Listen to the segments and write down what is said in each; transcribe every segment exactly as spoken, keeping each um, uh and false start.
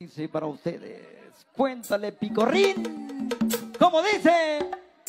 Dice para ustedes, cuéntale picorrín, como dice.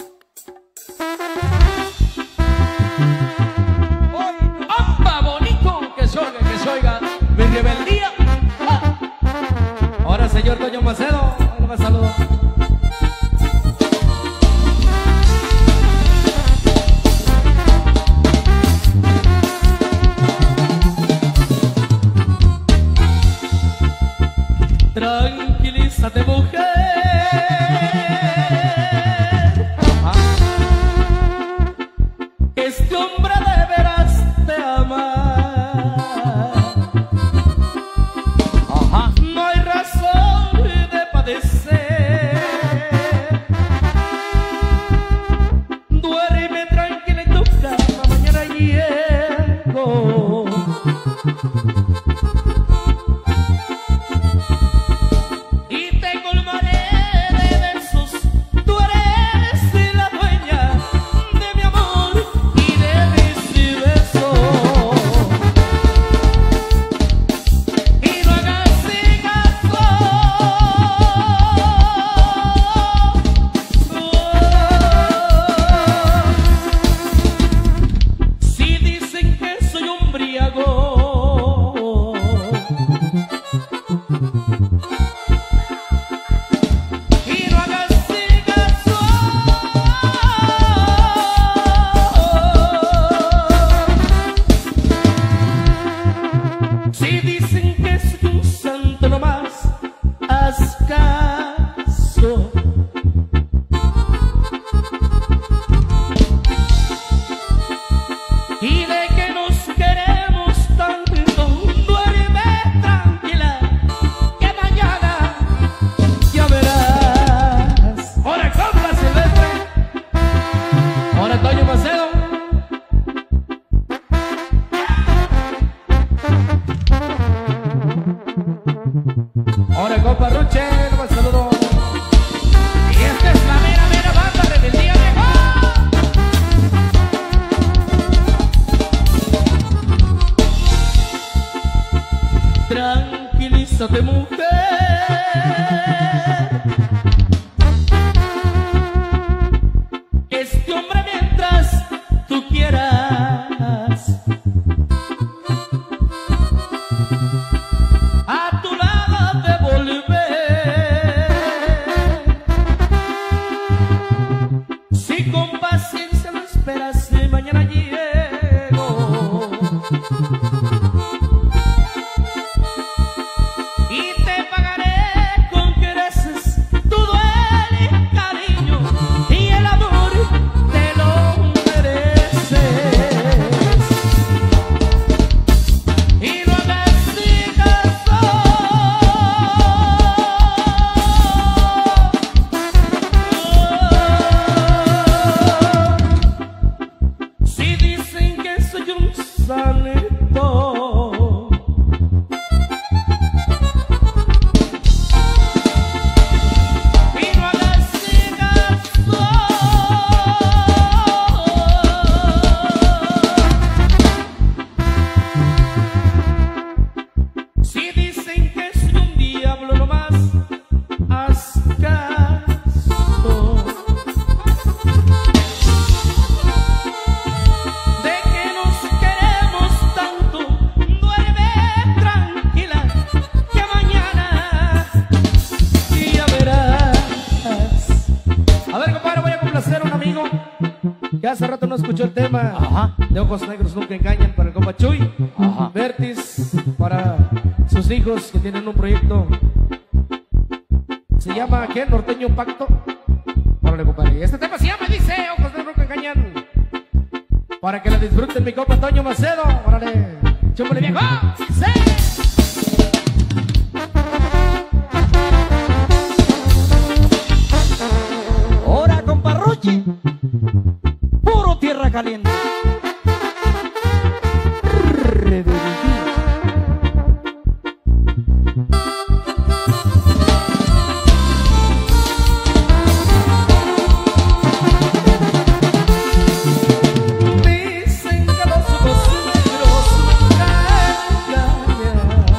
¡Amba bonito! Que se oiga, que se oiga mi rebeldía. ¡Ah! Ahora señor Toño Macedo, ahí me saludo. Tranquilízate, mujer. Ajá. Este hombre de veras te ama. Ajá. No hay razón de padecer. Duerme tranquila en tu cama, mañana llego. Ahora compa Ruche, no me saludo. Y esta es la mera, mera banda rebeldía, viejo. Tranquilízate, mujer. Este hombre mientras tú quieras. A tu lado de volver. Si con paciencia lo esperas, mañana llego. Y te pagaré con creces todo el cariño y el amor te lo mereces. Y no hagas si dicen que soy un sanito, y no hagas caso. Si dicen que soy un diablo nomás, haz caso. Que hace rato no escuchó el tema. Ajá. De Ojos Negros Nunca Engañan para el compa Chuy. Ajá. Vertis para sus hijos que tienen un proyecto. Se llama ¿qué? Norteño Pacto. Órale, compadre. Este tema se llama, dice, Ojos Negros Nunca Engañan. Para que la disfruten mi compa Toño Macedo. Órale, chúpale viejo. ¡Sí! Ahora compa Ruchi, puro tierra caliente. Dicen que los ojos negros nunca engañan.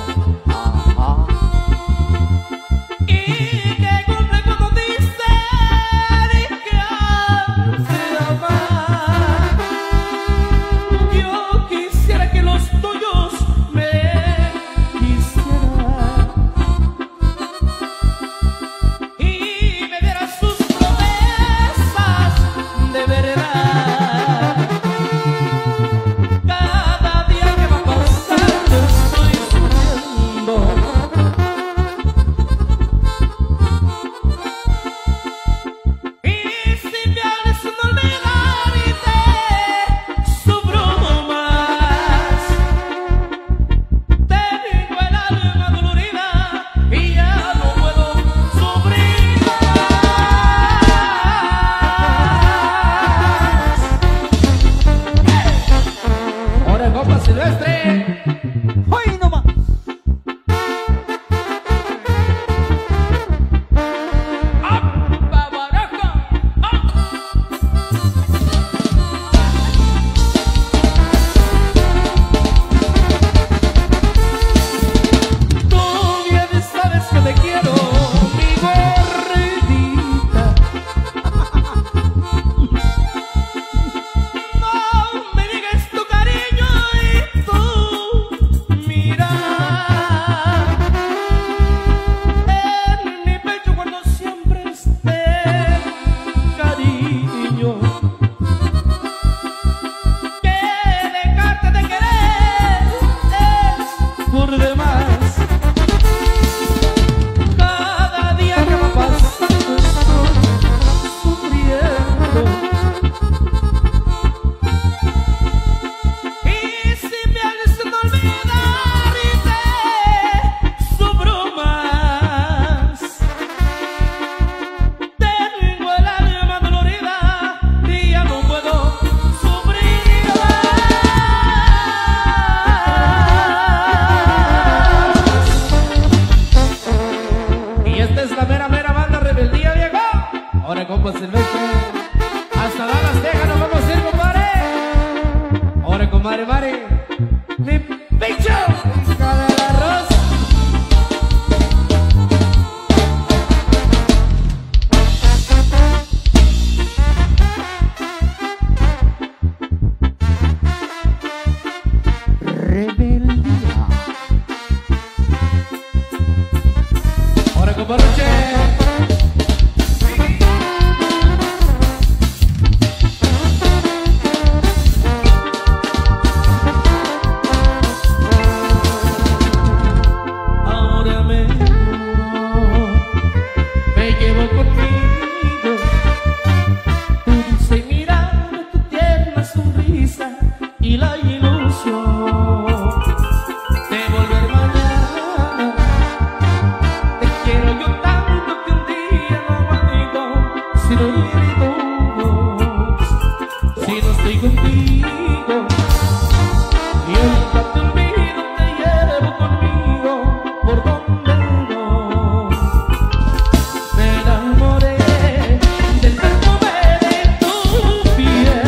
Ahora compa Silvestre, hasta Dallas, Texas, nos vamos a ir, compadre. Ahora compadre Mari, mi pincho, hija del arroz. Rebeldía. Ahora compadre Che. Y la ilusión de volver mañana. Te quiero yo tanto que un día no aguanto si no iré todos, si no estoy contigo. Y nunca te olvido, te llevo conmigo por donde voy. Me enamoré del perfume de tu piel.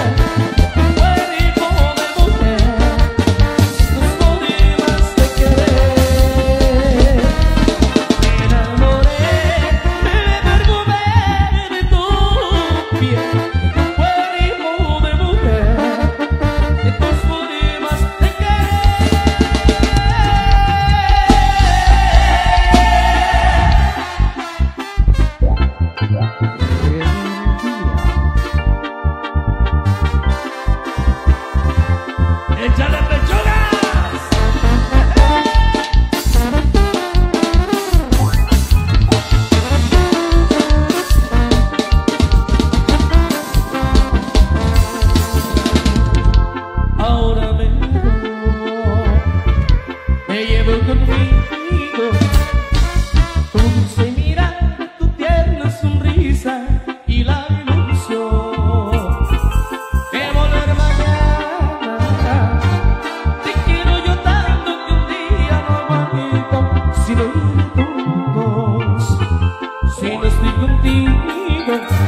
¡Échale pechugas! Ahora me voy, me llevo conmigo tu dulce mirada, tu tierna sonrisa y la ilusión de volver mañana. Te quiero yo tanto que un día no aguanto si no iré todos, si no estoy contigo.